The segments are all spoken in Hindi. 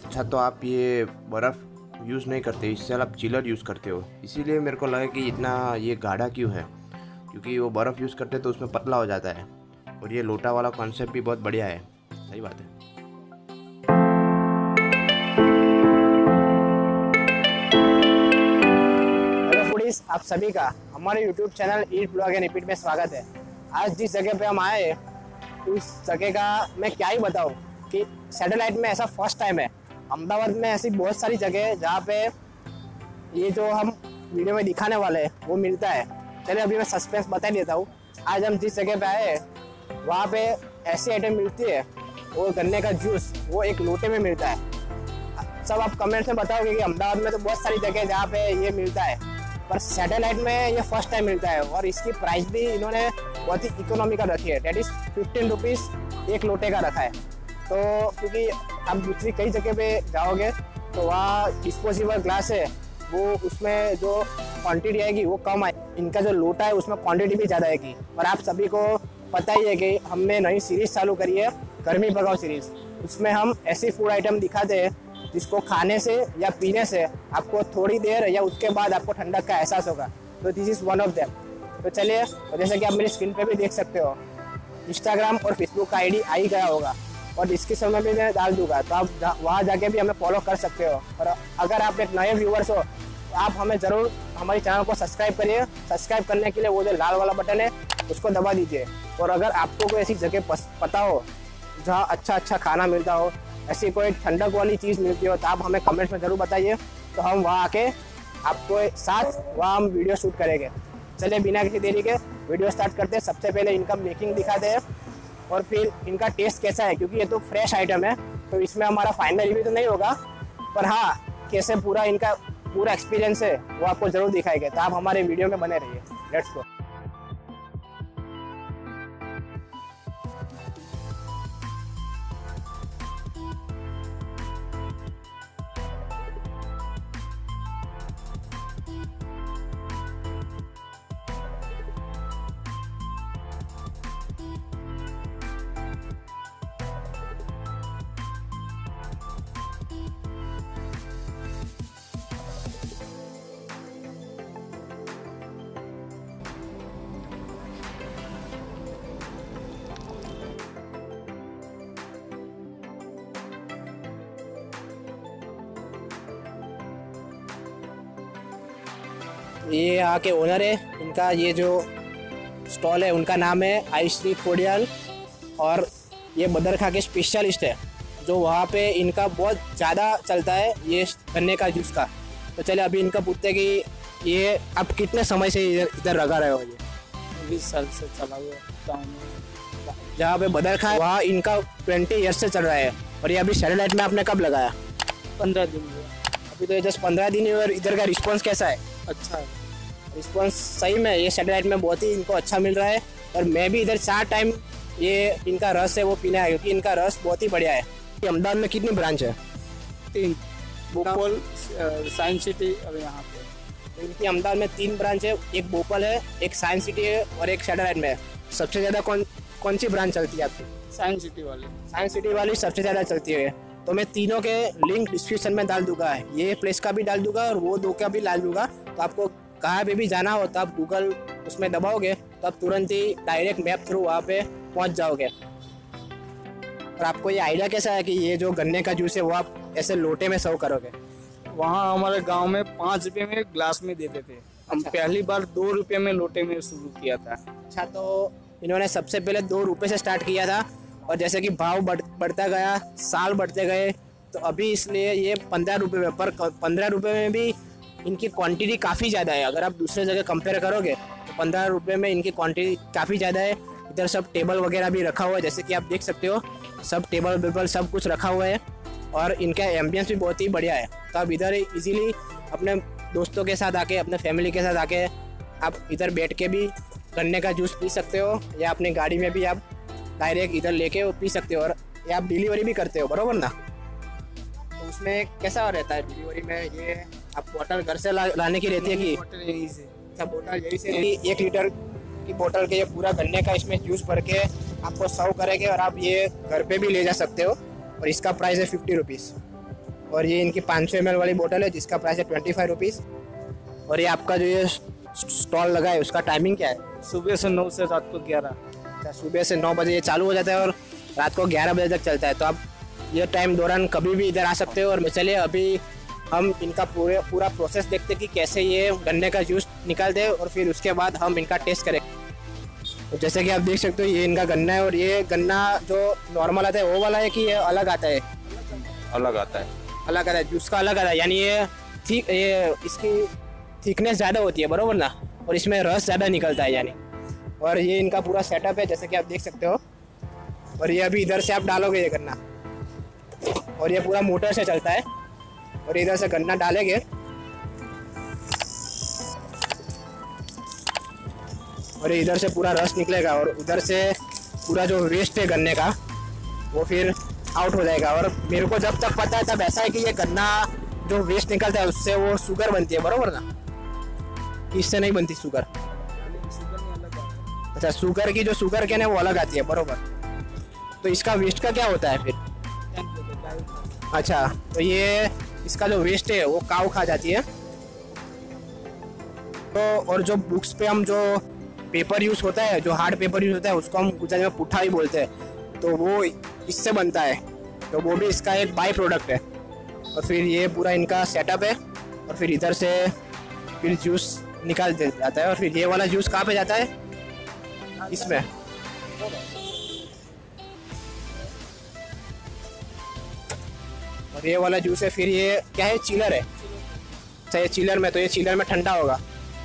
अच्छा, तो आप ये बर्फ़ यूज़ नहीं करते, इससे आप चिलर यूज़ करते हो, इसीलिए मेरे को लगा कि इतना ये गाढ़ा क्यों है, क्योंकि वो बर्फ़ यूज़ करते तो उसमें पतला हो जाता है। और ये लोटा वाला कॉन्सेप्ट भी बहुत बढ़िया है। सही बात है। हेलो फूडीज, आप सभी का हमारे YouTube channel eat blog and repeat में स्वागत है। आज जिस जगह पे हम आए उस जगह का मैं क्या ही बताऊँ कि सैटेलाइट में ऐसा फर्स्ट टाइम है। अहमदाबाद में ऐसी बहुत सारी जगह है जहाँ पे ये जो हम वीडियो में दिखाने वाले हैं वो मिलता है। चलिए अभी मैं सस्पेंस बता देता हूँ। आज हम जिस जगह पे आए वहाँ पे ऐसी आइटम मिलती है, वो गन्ने का जूस वो एक लोटे में मिलता है। सब आप कमेंट्स में बताओगे कि अहमदाबाद में तो बहुत सारी जगह है जहाँ पे ये मिलता है, पर सैटेलाइट में ये फर्स्ट टाइम मिलता है। और इसकी प्राइस भी इन्होंने बहुत ही इकोनॉमी का रखी है, डेट इज़ 15 रुपीज़ एक लोटे का रखा है। तो क्योंकि आप दूसरी कई जगह पे जाओगे तो वहाँ डिस्पोजेबल ग्लास है, वो उसमें जो क्वांटिटी आएगी वो कम आएगी। इनका जो लोटा है उसमें क्वांटिटी भी ज़्यादा आएगी। और आप सभी को पता ही है कि हमने नई सीरीज़ चालू करी है, गर्मी भगाओ सीरीज़। उसमें हम ऐसी फूड आइटम दिखाते हैं जिसको खाने से या पीने से आपको थोड़ी देर या उसके बाद आपको ठंडक का एहसास होगा। तो this is one of them. तो चलिए, जैसे कि आप मेरी स्क्रीन पे भी देख सकते हो, इंस्टाग्राम और फेसबुक का आईडी आ ही गया होगा और डिस्क्रिप्शन में भी मैं डाल दूंगा, तो आप वहाँ जाके भी हमें फॉलो कर सकते हो। और अगर आप एक नए व्यूवर्स हो तो आप हमें ज़रूर हमारे चैनल को सब्सक्राइब करिए। सब्सक्राइब करने के लिए वो जो लाल वाला बटन है उसको दबा दीजिए। और अगर आपको कोई ऐसी जगह पता हो जहाँ अच्छा खाना मिलता हो, ऐसी कोई ठंडक वाली चीज़ मिलती हो, तो आप हमें कमेंट्स में ज़रूर बताइए। तो हम वहाँ आके आपको साथ वहाँ हम वीडियो शूट करेंगे। चलिए बिना किसी देरी के वीडियो स्टार्ट करते हैं। सबसे पहले इनका मेकिंग दिखाते हैं और फिर इनका टेस्ट कैसा है, क्योंकि ये तो फ्रेश आइटम है तो इसमें हमारा फाइनल रिव्यू तो नहीं होगा, पर हाँ कैसे पूरा इनका पूरा एक्सपीरियंस है वो आपको ज़रूर दिखाएंगे। तो आप हमारे वीडियो में बने रहिए। Let's go. ये यहाँ के ओनर है, इनका ये जो स्टॉल है उनका नाम है आई स्ट्रीट कोडियाल, और ये बदरखा के स्पेशलिस्ट है जो वहाँ पे इनका बहुत ज़्यादा चलता है ये गन्ने का जूस का। तो चले अभी इनका पूछते हैं कि ये आप कितने समय से इधर लगा रहे हो। ये 20 साल से चला हुआ गाँव में। जहाँ पे बदरखा है वहाँ इनका 20 ईयर्स से चल रहा है। और ये अभी सैटेलाइट में आपने कब लगाया? 15 दिन हुआ। अभी तो ये जस्ट 15 दिन हुए। और इधर का रिस्पॉन्स कैसा है? अच्छा है, रिस्पॉन्स सही में ये सैटेलाइट में बहुत ही इनको अच्छा मिल रहा है। और मैं भी इधर 4 टाइम ये इनका रस है वो पीना है, क्योंकि इनका रस बहुत ही बढ़िया है। अहमदाबाद में कितनी ब्रांच है? 3 भोपाल, साइंस सिटी और यहाँ पे। तो इनकी अहमदाबाद में 3 ब्रांच है, एक भोपाल है, एक साइंस सिटी है और एक सैटेलाइट में है। सबसे ज़्यादा कौन सी ब्रांच चलती है आपकी? साइंस सिटी वाले। साइंस सिटी वाली सबसे ज़्यादा चलती है। तो मैं तीनों के लिंक डिस्क्रिप्शन में डाल दूंगा, ये प्लेस का भी डाल दूंगा और वो 2 का भी डाल दूंगा। तो आपको कहाँ पे भी जाना हो तो आप गूगल उसमें दबाओगे तो आप तुरंत ही डायरेक्ट मैप थ्रू वहाँ पे पहुँच जाओगे। और आपको ये आइडिया कैसा है कि ये जो गन्ने का जूस है वो आप ऐसे लोटे में सर्व करोगे? वहाँ हमारे गांव में 5 रुपये में ग्लास में देते थे। हम अच्छा। पहली बार 2 रुपये में लोटे में शुरू किया था। अच्छा, तो इन्होंने सबसे पहले 2 रुपये से स्टार्ट किया था और जैसे कि भाव बढ़ता गया, साल बढ़ते गए, तो अभी इसलिए ये 15 रुपये में, पर 15 रुपये में भी इनकी क्वांटिटी काफ़ी ज़्यादा है। अगर आप दूसरे जगह कंपेयर करोगे तो 15 रुपये में इनकी क्वांटिटी काफ़ी ज़्यादा है। इधर सब टेबल वगैरह भी रखा हुआ है, जैसे कि आप देख सकते हो, सब टेबल वेबल सब कुछ रखा हुआ है और इनका एम्बियंस भी बहुत ही बढ़िया है। तो आप इधर इजीली अपने दोस्तों के साथ आके, अपने फैमिली के साथ आके आप इधर बैठ के भी गन्ने का जूस पी सकते हो, या अपनी गाड़ी में भी आप डायरेक्ट इधर लेके वो पी सकते हो। और या आप डिलीवरी भी करते हो, बरोबर ना? तो उसमें कैसा रहता है डिलीवरी में? ये आप बोतल घर से लाने की रहती है कि? बोतल यहीं से। अच्छा, बोतल यही से 1 लीटर की बोतल के ये पूरा गन्ने का इसमें जूस भर के आपको सर्व करेंगे और आप ये घर पे भी ले जा सकते हो। और इसका प्राइस है 50 रुपीज़। और ये इनकी 500 ml वाली बोतल है जिसका प्राइस है 25 रुपीज़। और ये आपका जो ये स्टॉल लगा है उसका टाइमिंग क्या है? सुबह से 9 से रात को 11। अच्छा, सुबह से 9 बजे ये चालू हो जाता है और रात को 11 बजे तक चलता है। तो आप ये टाइम दौरान कभी भी इधर आ सकते हो। और चलिए अभी हम इनका पूरा प्रोसेस देखते कि कैसे ये गन्ने का जूस निकालते हैं और फिर उसके बाद हम इनका टेस्ट करें। तो जैसे कि आप देख सकते हो ये इनका गन्ना है और ये गन्ना जो नॉर्मल आता है वो वाला है कि ये अलग आता है? अलग आता है। अलग आता है, जूस का अलग आता है, यानी ये इसकी थिकनेस ज़्यादा होती है, बरोबर ना? और इसमें रस ज़्यादा निकलता है यानी। और ये इनका पूरा सेटअप है जैसे कि आप देख सकते हो। और ये अभी इधर से आप डालोगे ये गन्ना और ये पूरा मोटर से चलता है और इधर से गन्ना डालेंगे और इधर से पूरा रस निकलेगा और उधर से पूरा जो वेस्ट है गन्ने का वो फिर आउट हो जाएगा। और मेरे को जब तक पता है तब ऐसा है कि ये गन्ना जो वेस्ट निकलता है उससे वो शुगर बनती है, बरोबर ना? इससे नहीं बनती शुगर। अच्छा, शुगर की जो शुगर कैन है वो अलग आती है, बरोबर। तो इसका वेस्ट का क्या होता है फिर? अच्छा, तो ये इसका जो वेस्ट है वो काऊ खा जाती है। तो और जो बुक्स पे हम जो पेपर यूज होता है, जो हार्ड पेपर यूज होता है उसको हम गुजराती में पुट्ठा ही बोलते हैं, तो वो इससे बनता है। तो वो भी इसका एक बाई प्रोडक्ट है। और फिर ये पूरा इनका सेटअप है और फिर इधर से फिर जूस निकाल दिया जाता है। और फिर ये वाला जूस कहाँ पे जाता है? इसमें। और ये वाला जूस है फिर ये क्या है? चिलर है। अच्छा, ये चिलर में, तो ये चिलर में ठंडा होगा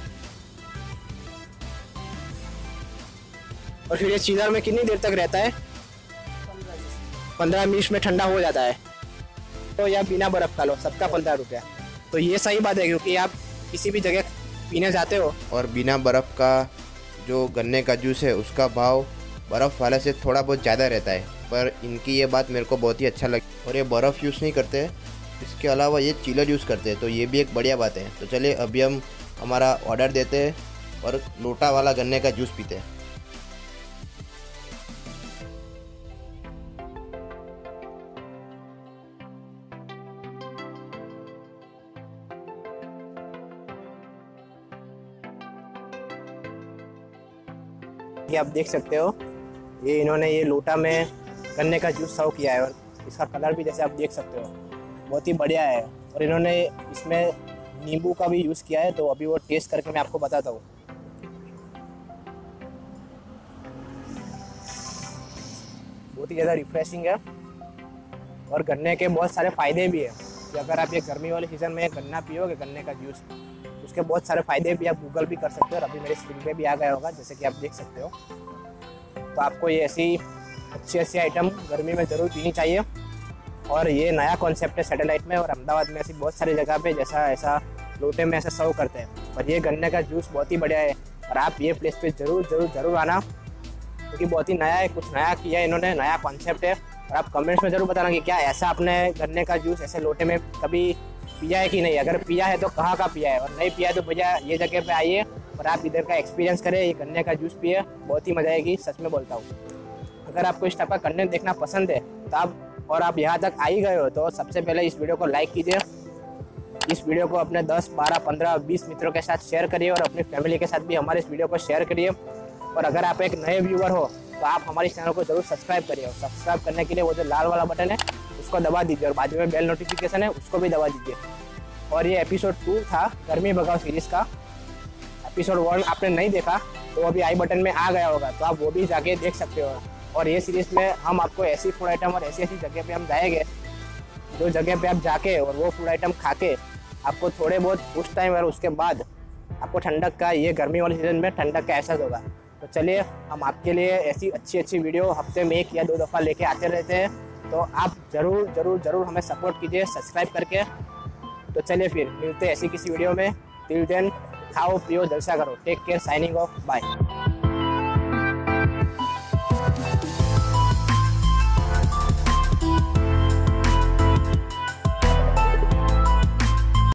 और फिर ये चिलर में कितनी देर तक रहता है? 15-20 में ठंडा हो जाता है। तो या बिना बर्फ़ का लो, सबका 15 रुपया। तो ये सही बात है क्योंकि आप किसी भी जगह पीने जाते हो और बिना बर्फ़ का जो गन्ने का जूस है उसका भाव बर्फ़ वाले से थोड़ा बहुत ज़्यादा रहता है। पर इनकी ये बात मेरे को बहुत ही अच्छा लगी। और ये बर्फ़ यूज़ नहीं करते, इसके अलावा ये चिलर यूज़ करते हैं, तो ये भी एक बढ़िया बात है। तो चलिए अभी हम हमारा ऑर्डर देते हैं और लोटा वाला गन्ने का जूस पीते हैं। ये आप देख सकते हो, ये इन्होंने ये लोटा में गन्ने का जूस सर्व किया है और इसका कलर भी जैसे आप देख सकते हो बहुत ही बढ़िया है। और इन्होंने इसमें नींबू का भी यूज़ किया है, तो अभी वो टेस्ट करके मैं आपको बताता हूँ। बहुत ही ज़्यादा रिफ्रेशिंग है और गन्ने के बहुत सारे फ़ायदे भी है कि अगर आप ये गर्मी वाले सीज़न में गन्ना पियोगे, गन्ने का जूस, उसके बहुत सारे फ़ायदे भी आप गूगल भी कर सकते हो और अभी मेरे स्क्रीन पे भी आ गया होगा जैसे कि आप देख सकते हो। तो आपको ये ऐसी अच्छी आइटम गर्मी में ज़रूर पीनी चाहिए। और ये नया कॉन्सेप्ट है सैटेलाइट में और अहमदाबाद में ऐसी बहुत सारी जगह पे जैसा ऐसा लोटे में ऐसा सर्व करते हैं। और ये गन्ने का जूस बहुत ही बढ़िया है और आप ये प्लेस पे ज़रूर आना क्योंकि बहुत ही नया है, कुछ नया किया है इन्होंने, नया कॉन्सेप्ट है। और आप कमेंट्स में ज़रूर बताना कि क्या ऐसा आपने गन्ने का जूस ऐसे लोटे में कभी पिया है कि नहीं। अगर पिया है तो कहाँ का पिया है और नहीं पिया है तो भैया ये जगह पे आइए और आप इधर का एक्सपीरियंस करें, ये गन्ने का जूस पिए, बहुत ही मज़ा आएगी, सच में बोलता हूँ। अगर आपको इस टाइप का कंटेंट देखना पसंद है तो आप यहाँ तक आ ही गए हो तो सबसे पहले इस वीडियो को लाइक कीजिए, इस वीडियो को अपने 10, 12, 15, 20 मित्रों के साथ शेयर करिए और अपनी फैमिली के साथ भी हमारे इस वीडियो को शेयर करिए। और अगर आप एक नए व्यूअर हो तो आप हमारे चैनल को जरूर सब्सक्राइब करिए और सब्सक्राइब करने के लिए वो जो लाल वाला बटन है उसको दबा दीजिए और बाजू में बेल नोटिफिकेशन है उसको भी दबा दीजिए। और ये एपिसोड 2 था गर्मी भगाओ सीरीज़ का। एपिसोड 1 आपने नहीं देखा तो अभी आई बटन में आ गया होगा, तो आप वो भी जाके देख सकते हो। और ये सीरीज़ में हम आपको ऐसी फूड आइटम और ऐसी जगह पे हम जाएंगे जो जगह पे आप जाके और वो फूड आइटम खा के आपको थोड़े बहुत उस टाइम और उसके बाद आपको ठंडक का, ये गर्मी वाले सीज़न में ठंडक का एहसास होगा। तो चलिए हम आपके लिए ऐसी अच्छी वीडियो हफ्ते में 1 या 2 दफ़ा लेके आते रहते हैं, तो आप ज़रूर हमें सपोर्ट कीजिए सब्सक्राइब करके। तो चलिए फिर मिलते हैं ऐसी किसी वीडियो में। टिल देन खाओ पियो जलसा करो। Take care, signing off, bye.